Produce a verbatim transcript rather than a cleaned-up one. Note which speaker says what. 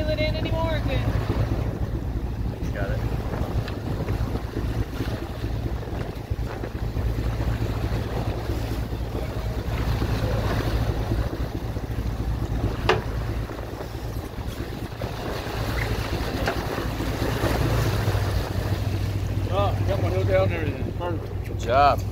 Speaker 1: it in anymore? Good.
Speaker 2: Got it.
Speaker 3: Oh, got my hook out and everything. Perfect.
Speaker 2: Good job.